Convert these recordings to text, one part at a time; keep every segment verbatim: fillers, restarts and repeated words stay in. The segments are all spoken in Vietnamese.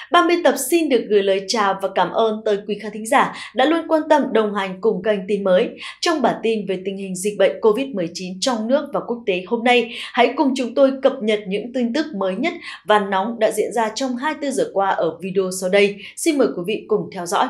Ban biên tập xin được gửi lời chào và cảm ơn tới quý khán thính giả đã luôn quan tâm đồng hành cùng kênh Tin Mới. Trong bản tin về tình hình dịch bệnh Covid mười chín trong nước và quốc tế hôm nay, hãy cùng chúng tôi cập nhật những tin tức mới nhất và nóng đã diễn ra trong hai mươi tư giờ qua ở video sau đây. Xin mời quý vị cùng theo dõi.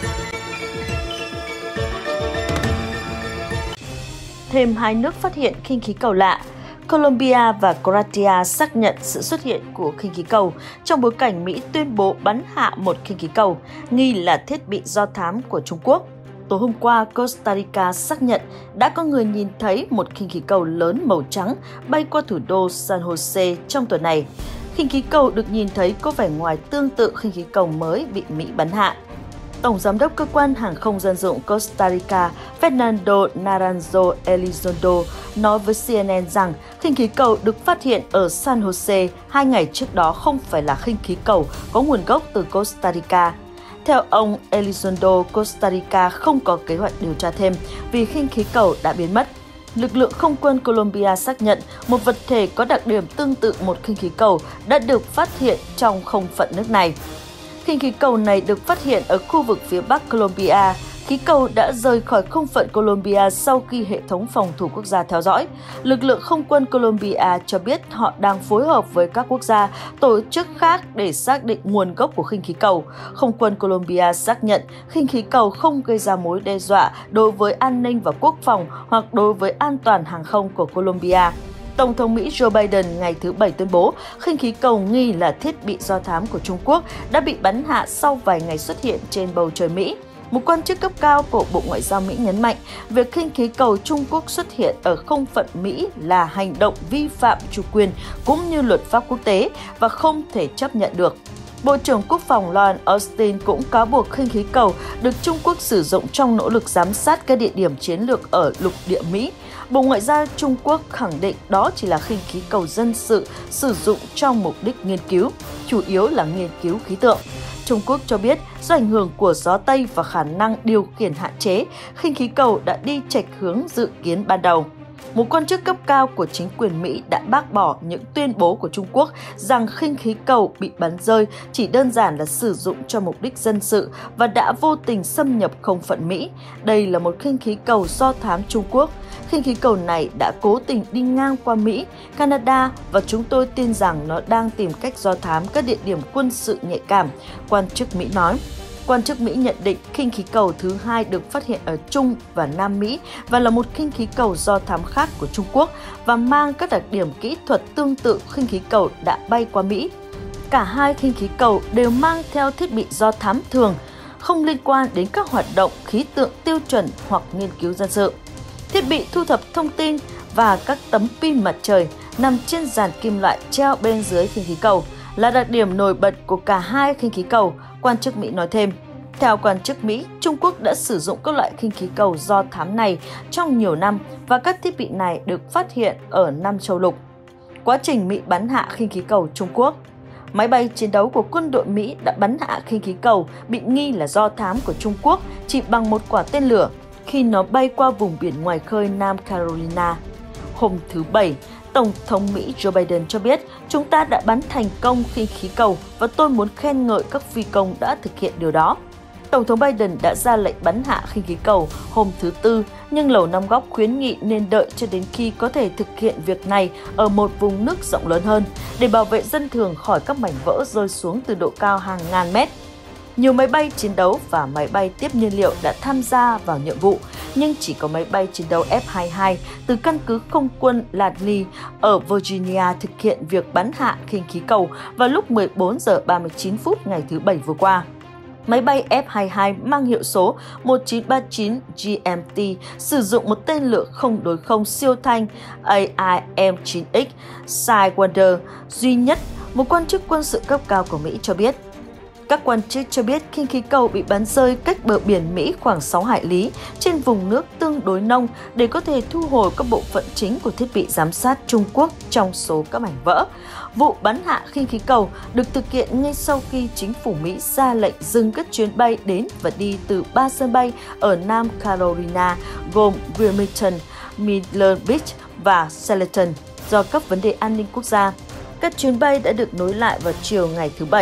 Thêm hai nước phát hiện khinh khí cầu lạ. Colombia và Croatia xác nhận sự xuất hiện của khinh khí cầu trong bối cảnh Mỹ tuyên bố bắn hạ một khinh khí cầu, nghi là thiết bị do thám của Trung Quốc. Tối hôm qua, Costa Rica xác nhận đã có người nhìn thấy một khinh khí cầu lớn màu trắng bay qua thủ đô San Jose trong tuần này. Khinh khí cầu được nhìn thấy có vẻ ngoài tương tự khinh khí cầu mới bị Mỹ bắn hạ. Tổng Giám đốc Cơ quan Hàng không Dân dụng Costa Rica Fernando Naranjo Elizondo nói với C N N rằng khinh khí cầu được phát hiện ở San Jose hai ngày trước đó không phải là khinh khí cầu có nguồn gốc từ Costa Rica. Theo ông Elizondo, Costa Rica không có kế hoạch điều tra thêm vì khinh khí cầu đã biến mất. Lực lượng không quân Colombia xác nhận một vật thể có đặc điểm tương tự một khinh khí cầu đã được phát hiện trong không phận nước này. Khinh khí cầu này được phát hiện ở khu vực phía bắc Colombia. Khí cầu đã rời khỏi không phận Colombia sau khi hệ thống phòng thủ quốc gia theo dõi. Lực lượng không quân Colombia cho biết họ đang phối hợp với các quốc gia, tổ chức khác để xác định nguồn gốc của khinh khí cầu. Không quân Colombia xác nhận khinh khí cầu không gây ra mối đe dọa đối với an ninh và quốc phòng hoặc đối với an toàn hàng không của Colombia. Tổng thống Mỹ Joe Biden ngày thứ Bảy tuyên bố khinh khí cầu nghi là thiết bị do thám của Trung Quốc đã bị bắn hạ sau vài ngày xuất hiện trên bầu trời Mỹ. Một quan chức cấp cao của Bộ Ngoại giao Mỹ nhấn mạnh việc khinh khí cầu Trung Quốc xuất hiện ở không phận Mỹ là hành động vi phạm chủ quyền cũng như luật pháp quốc tế và không thể chấp nhận được. Bộ trưởng Quốc phòng Lloyd Austin cũng cáo buộc khinh khí cầu được Trung Quốc sử dụng trong nỗ lực giám sát các địa điểm chiến lược ở lục địa Mỹ. Bộ Ngoại giao Trung Quốc khẳng định đó chỉ là khinh khí cầu dân sự sử dụng trong mục đích nghiên cứu, chủ yếu là nghiên cứu khí tượng. Trung Quốc cho biết do ảnh hưởng của gió Tây và khả năng điều khiển hạn chế, khinh khí cầu đã đi chệch hướng dự kiến ban đầu. Một quan chức cấp cao của chính quyền Mỹ đã bác bỏ những tuyên bố của Trung Quốc rằng khinh khí cầu bị bắn rơi chỉ đơn giản là sử dụng cho mục đích dân sự và đã vô tình xâm nhập không phận Mỹ. Đây là một khinh khí cầu do thám Trung Quốc. Khinh khí cầu này đã cố tình đi ngang qua Mỹ, Canada và chúng tôi tin rằng nó đang tìm cách do thám các địa điểm quân sự nhạy cảm, quan chức Mỹ nói. Quan chức Mỹ nhận định khinh khí cầu thứ hai được phát hiện ở Trung và Nam Mỹ và là một khinh khí cầu do thám khác của Trung Quốc và mang các đặc điểm kỹ thuật tương tự khinh khí cầu đã bay qua Mỹ. Cả hai khinh khí cầu đều mang theo thiết bị do thám thường, không liên quan đến các hoạt động khí tượng tiêu chuẩn hoặc nghiên cứu dân sự. Thiết bị thu thập thông tin và các tấm pin mặt trời nằm trên dàn kim loại treo bên dưới khinh khí cầu là đặc điểm nổi bật của cả hai khinh khí cầu, quan chức Mỹ nói thêm. Theo quan chức Mỹ, Trung Quốc đã sử dụng các loại khinh khí cầu do thám này trong nhiều năm và các thiết bị này được phát hiện ở năm châu lục. Quá trình Mỹ bắn hạ khinh khí cầu Trung Quốc. Máy bay chiến đấu của quân đội Mỹ đã bắn hạ khinh khí cầu bị nghi là do thám của Trung Quốc chỉ bằng một quả tên lửa khi nó bay qua vùng biển ngoài khơi Nam Carolina. Hôm thứ Bảy, Tổng thống Mỹ Joe Biden cho biết chúng ta đã bắn thành công khinh khí cầu và tôi muốn khen ngợi các phi công đã thực hiện điều đó. Tổng thống Biden đã ra lệnh bắn hạ khinh khí cầu hôm thứ Tư, nhưng Lầu Năm Góc khuyến nghị nên đợi cho đến khi có thể thực hiện việc này ở một vùng nước rộng lớn hơn để bảo vệ dân thường khỏi các mảnh vỡ rơi xuống từ độ cao hàng ngàn mét. Nhiều máy bay chiến đấu và máy bay tiếp nhiên liệu đã tham gia vào nhiệm vụ, nhưng chỉ có máy bay chiến đấu F hai mươi hai từ căn cứ không quân Langley ở Virginia thực hiện việc bắn hạ khinh khí cầu vào lúc mười bốn giờ ba mươi chín phút ngày thứ Bảy vừa qua. Máy bay F hai mươi hai mang hiệu số một chín ba chín G M T sử dụng một tên lửa không đối không siêu thanh A I M chín X Sidewinder duy nhất, một quan chức quân sự cấp cao của Mỹ cho biết. Các quan chức cho biết khinh khí cầu bị bắn rơi cách bờ biển Mỹ khoảng sáu hải lý trên vùng nước tương đối nông để có thể thu hồi các bộ phận chính của thiết bị giám sát Trung Quốc trong số các mảnh vỡ. Vụ bắn hạ khinh khí cầu được thực hiện ngay sau khi chính phủ Mỹ ra lệnh dừng các chuyến bay đến và đi từ ba sân bay ở Nam Carolina gồm Wilmington, Myrtle Beach và Sullivan do các vấn đề an ninh quốc gia. Các chuyến bay đã được nối lại vào chiều ngày thứ Bảy.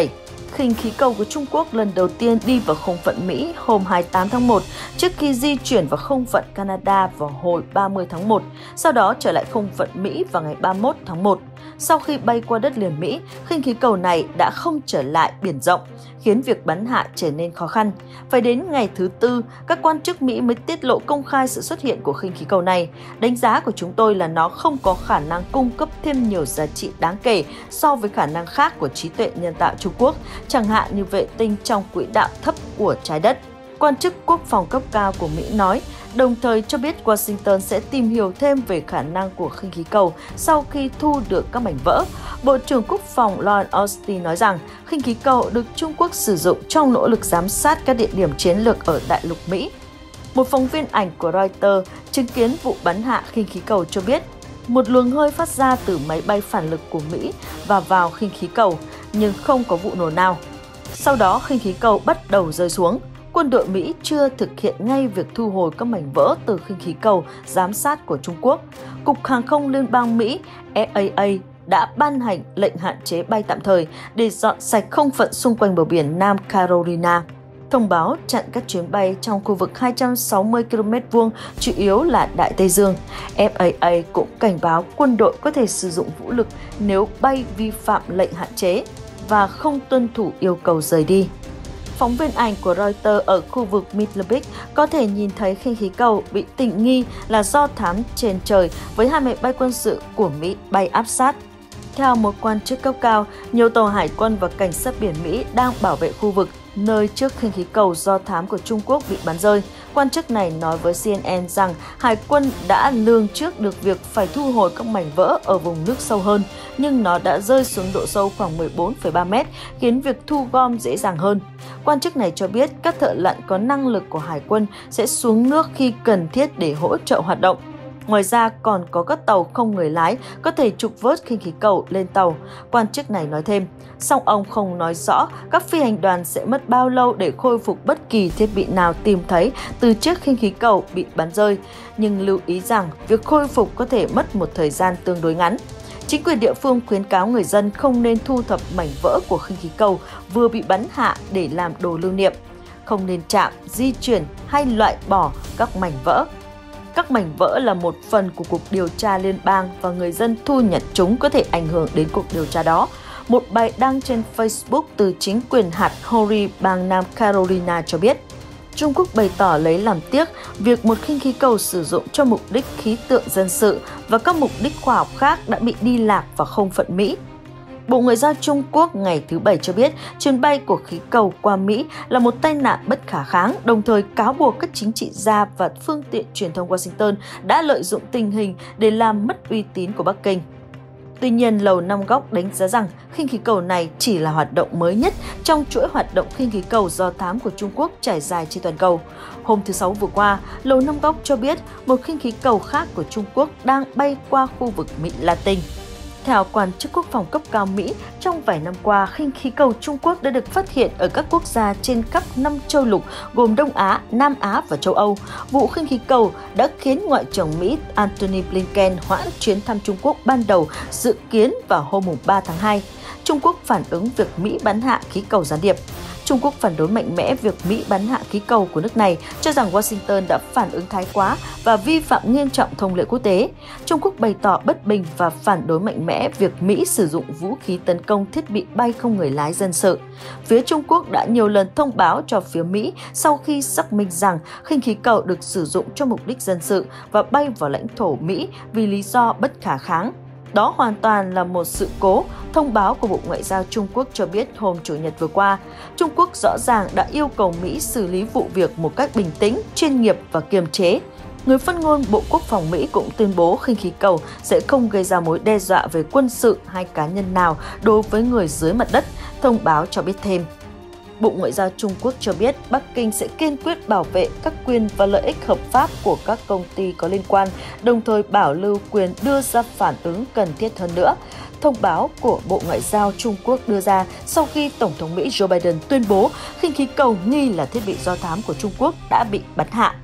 khinh khí cầu của Trung Quốc lần đầu tiên đi vào không phận Mỹ hôm hai mươi tám tháng một trước khi di chuyển vào không phận Canada vào hồi ba mươi tháng một, sau đó trở lại không phận Mỹ vào ngày ba mươi mốt tháng một. Sau khi bay qua đất liền Mỹ, khinh khí cầu này đã không trở lại biển rộng, khiến việc bắn hạ trở nên khó khăn. Phải đến ngày thứ Tư, các quan chức Mỹ mới tiết lộ công khai sự xuất hiện của khinh khí cầu này. Đánh giá của chúng tôi là nó không có khả năng cung cấp thêm nhiều giá trị đáng kể so với khả năng khác của trí tuệ nhân tạo Trung Quốc, chẳng hạn như vệ tinh trong quỹ đạo thấp của trái đất. Quan chức quốc phòng cấp cao của Mỹ nói, đồng thời cho biết Washington sẽ tìm hiểu thêm về khả năng của khinh khí cầu sau khi thu được các mảnh vỡ. Bộ trưởng Quốc phòng Lloyd Austin nói rằng khinh khí cầu được Trung Quốc sử dụng trong nỗ lực giám sát các địa điểm chiến lược ở đại lục Mỹ. Một phóng viên ảnh của Reuters chứng kiến vụ bắn hạ khinh khí cầu cho biết, một luồng hơi phát ra từ máy bay phản lực của Mỹ và vào khinh khí cầu, nhưng không có vụ nổ nào. Sau đó khinh khí cầu bắt đầu rơi xuống. Quân đội Mỹ chưa thực hiện ngay việc thu hồi các mảnh vỡ từ khinh khí cầu giám sát của Trung Quốc. Cục Hàng không Liên bang Mỹ F A A đã ban hành lệnh hạn chế bay tạm thời để dọn sạch không phận xung quanh bờ biển Nam Carolina. Thông báo chặn các chuyến bay trong khu vực hai trăm sáu mươi ki lô mét vuông, chủ yếu là Đại Tây Dương. F A A cũng cảnh báo quân đội có thể sử dụng vũ lực nếu bay vi phạm lệnh hạn chế và không tuân thủ yêu cầu rời đi. Phóng viên ảnh của Reuters ở khu vực Middelburg có thể nhìn thấy khinh khí cầu bị tình nghi là do thám trên trời với hai máy bay quân sự của Mỹ bay áp sát. Theo một quan chức cấp cao, nhiều tàu hải quân và cảnh sát biển Mỹ đang bảo vệ khu vực nơi chiếc khinh khí cầu do thám của Trung Quốc bị bắn rơi. Quan chức này nói với C N N rằng Hải quân đã lường trước được việc phải thu hồi các mảnh vỡ ở vùng nước sâu hơn, nhưng nó đã rơi xuống độ sâu khoảng mười bốn phẩy ba mét, khiến việc thu gom dễ dàng hơn. Quan chức này cho biết các thợ lặn có năng lực của Hải quân sẽ xuống nước khi cần thiết để hỗ trợ hoạt động. Ngoài ra, còn có các tàu không người lái có thể trục vớt khinh khí cầu lên tàu, quan chức này nói thêm. Song ông không nói rõ các phi hành đoàn sẽ mất bao lâu để khôi phục bất kỳ thiết bị nào tìm thấy từ chiếc khinh khí cầu bị bắn rơi, nhưng lưu ý rằng việc khôi phục có thể mất một thời gian tương đối ngắn. Chính quyền địa phương khuyến cáo người dân không nên thu thập mảnh vỡ của khinh khí cầu vừa bị bắn hạ để làm đồ lưu niệm, không nên chạm, di chuyển hay loại bỏ các mảnh vỡ. Các mảnh vỡ là một phần của cuộc điều tra liên bang và người dân thu nhặt chúng có thể ảnh hưởng đến cuộc điều tra đó. Một bài đăng trên Facebook từ chính quyền hạt Horry, bang Nam Carolina cho biết, Trung Quốc bày tỏ lấy làm tiếc việc một khinh khí cầu sử dụng cho mục đích khí tượng dân sự và các mục đích khoa học khác đã bị đi lạc vào không phận Mỹ. Bộ Ngoại giao Trung Quốc ngày thứ Bảy cho biết chuyến bay của khí cầu qua Mỹ là một tai nạn bất khả kháng, đồng thời cáo buộc các chính trị gia và phương tiện truyền thông Washington đã lợi dụng tình hình để làm mất uy tín của Bắc Kinh. Tuy nhiên, Lầu Năm Góc đánh giá rằng khinh khí cầu này chỉ là hoạt động mới nhất trong chuỗi hoạt động khinh khí cầu do thám của Trung Quốc trải dài trên toàn cầu. Hôm thứ Sáu vừa qua, Lầu Năm Góc cho biết một khinh khí cầu khác của Trung Quốc đang bay qua khu vực Mỹ Latin. Theo quan chức quốc phòng cấp cao Mỹ, trong vài năm qua, khinh khí cầu Trung Quốc đã được phát hiện ở các quốc gia trên khắp năm châu lục gồm Đông Á, Nam Á và châu Âu. Vụ khinh khí cầu đã khiến Ngoại trưởng Mỹ Antony Blinken hoãn chuyến thăm Trung Quốc ban đầu dự kiến vào hôm ba tháng hai. Trung Quốc phản ứng việc Mỹ bắn hạ khí cầu gián điệp. Trung Quốc phản đối mạnh mẽ việc Mỹ bắn hạ khí cầu của nước này, cho rằng Washington đã phản ứng thái quá và vi phạm nghiêm trọng thông lệ quốc tế. Trung Quốc bày tỏ bất bình và phản đối mạnh mẽ việc Mỹ sử dụng vũ khí tấn công thiết bị bay không người lái dân sự. Phía Trung Quốc đã nhiều lần thông báo cho phía Mỹ sau khi xác minh rằng khinh khí cầu được sử dụng cho mục đích dân sự và bay vào lãnh thổ Mỹ vì lý do bất khả kháng. Đó hoàn toàn là một sự cố, thông báo của Bộ Ngoại giao Trung Quốc cho biết hôm Chủ nhật vừa qua. Trung Quốc rõ ràng đã yêu cầu Mỹ xử lý vụ việc một cách bình tĩnh, chuyên nghiệp và kiềm chế. Người phát ngôn Bộ Quốc phòng Mỹ cũng tuyên bố khinh khí cầu sẽ không gây ra mối đe dọa về quân sự hay cá nhân nào đối với người dưới mặt đất, thông báo cho biết thêm. Bộ Ngoại giao Trung Quốc cho biết Bắc Kinh sẽ kiên quyết bảo vệ các quyền và lợi ích hợp pháp của các công ty có liên quan, đồng thời bảo lưu quyền đưa ra phản ứng cần thiết hơn nữa. Thông báo của Bộ Ngoại giao Trung Quốc đưa ra sau khi Tổng thống Mỹ Joe Biden tuyên bố khinh khí cầu nghi là thiết bị do thám của Trung Quốc đã bị bắn hạ.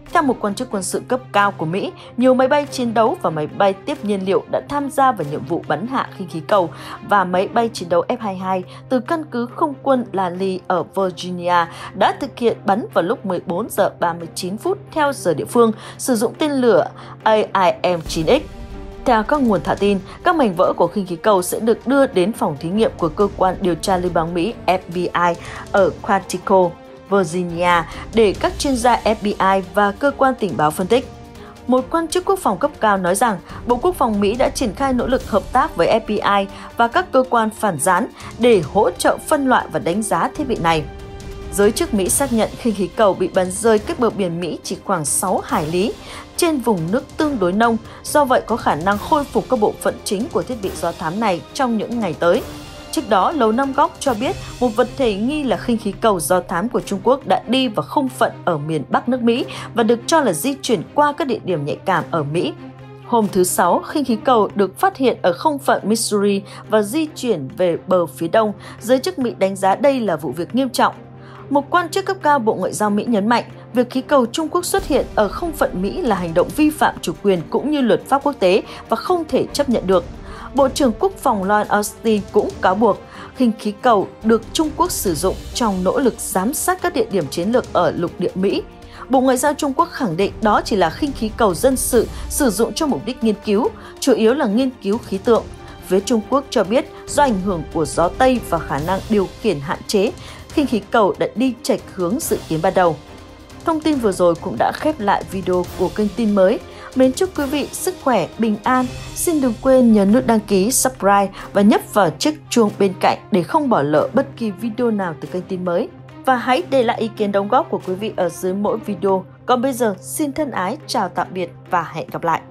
Theo một quan chức quân sự cấp cao của Mỹ, nhiều máy bay chiến đấu và máy bay tiếp nhiên liệu đã tham gia vào nhiệm vụ bắn hạ khinh khí cầu và máy bay chiến đấu F hai mươi hai từ căn cứ không quân Lally ở Virginia đã thực hiện bắn vào lúc mười bốn giờ ba mươi chín phút theo giờ địa phương, sử dụng tên lửa A I M chín X. Theo các nguồn thả tin, các mảnh vỡ của khinh khí cầu sẽ được đưa đến phòng thí nghiệm của cơ quan điều tra liên bang Mỹ F B I ở Quantico, Virginia để các chuyên gia F B I và cơ quan tình báo phân tích. Một quan chức quốc phòng cấp cao nói rằng Bộ Quốc phòng Mỹ đã triển khai nỗ lực hợp tác với F B I và các cơ quan phản gián để hỗ trợ phân loại và đánh giá thiết bị này. Giới chức Mỹ xác nhận khinh khí cầu bị bắn rơi cách bờ biển Mỹ chỉ khoảng sáu hải lý trên vùng nước tương đối nông, do vậy có khả năng khôi phục các bộ phận chính của thiết bị do thám này trong những ngày tới. Trước đó, Lầu Năm Góc cho biết một vật thể nghi là khinh khí cầu do thám của Trung Quốc đã đi vào không phận ở miền Bắc nước Mỹ và được cho là di chuyển qua các địa điểm nhạy cảm ở Mỹ. Hôm thứ Sáu, khinh khí cầu được phát hiện ở không phận Missouri và di chuyển về bờ phía đông. Giới chức Mỹ đánh giá đây là vụ việc nghiêm trọng. Một quan chức cấp cao Bộ Ngoại giao Mỹ nhấn mạnh, việc khí cầu Trung Quốc xuất hiện ở không phận Mỹ là hành động vi phạm chủ quyền cũng như luật pháp quốc tế và không thể chấp nhận được. Bộ trưởng Quốc phòng Lloyd Austin cũng cáo buộc khinh khí cầu được Trung Quốc sử dụng trong nỗ lực giám sát các địa điểm chiến lược ở lục địa Mỹ. Bộ Ngoại giao Trung Quốc khẳng định đó chỉ là khinh khí cầu dân sự sử dụng cho mục đích nghiên cứu, chủ yếu là nghiên cứu khí tượng. Phía Trung Quốc cho biết do ảnh hưởng của gió Tây và khả năng điều khiển hạn chế, khinh khí cầu đã đi chệch hướng dự kiến ban đầu. Thông tin vừa rồi cũng đã khép lại video của kênh tin mới. Mến chúc quý vị sức khỏe, bình an. Xin đừng quên nhấn nút đăng ký, subscribe và nhấp vào chiếc chuông bên cạnh để không bỏ lỡ bất kỳ video nào từ kênh tin mới. Và hãy để lại ý kiến đóng góp của quý vị ở dưới mỗi video. Còn bây giờ, xin thân ái, chào tạm biệt và hẹn gặp lại.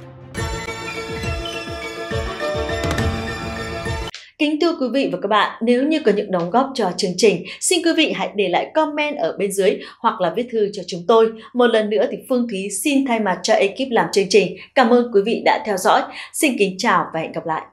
Kính thưa quý vị và các bạn, nếu như có những đóng góp cho chương trình, xin quý vị hãy để lại comment ở bên dưới hoặc là viết thư cho chúng tôi. Một lần nữa thì Phương Thúy xin thay mặt cho ekip làm chương trình. Cảm ơn quý vị đã theo dõi. Xin kính chào và hẹn gặp lại.